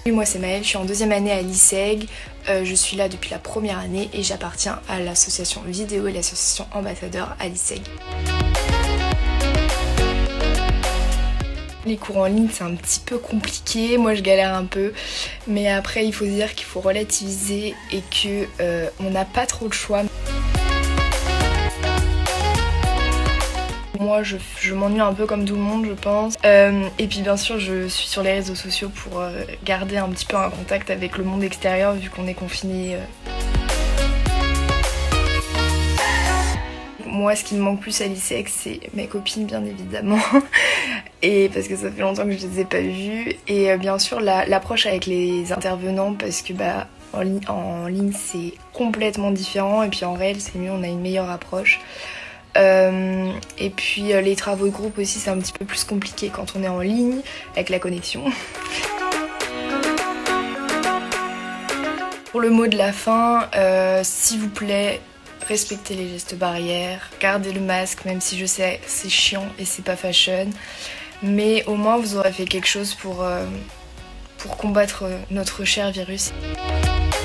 Oui, moi c'est Maëlle, je suis en deuxième année à l'ISEG. Je suis là depuis la première année et j'appartiens à l'association vidéo et l'association ambassadeur à l'ISEG. Les cours en ligne c'est un petit peu compliqué, moi je galère un peu, mais après il faut dire qu'il faut relativiser et que on n'a pas trop le choix. Moi je m'ennuie un peu comme tout le monde je pense, et puis bien sûr je suis sur les réseaux sociaux pour garder un petit peu un contact avec le monde extérieur vu qu'on est confiné. Moi, ce qui me manque plus à l'ISEG, c'est mes copines, bien évidemment. Et parce que ça fait longtemps que je les ai pas vues. Et bien sûr, l'approche avec les intervenants, parce que en ligne, c'est complètement différent. Et puis en réel, c'est mieux, on a une meilleure approche. Et puis les travaux de groupe aussi, c'est un petit peu plus compliqué quand on est en ligne, avec la connexion. Pour le mot de la fin, s'il vous plaît, respectez les gestes barrières, gardez le masque même si je sais c'est chiant et c'est pas fashion, mais au moins vous aurez fait quelque chose pour combattre notre cher virus.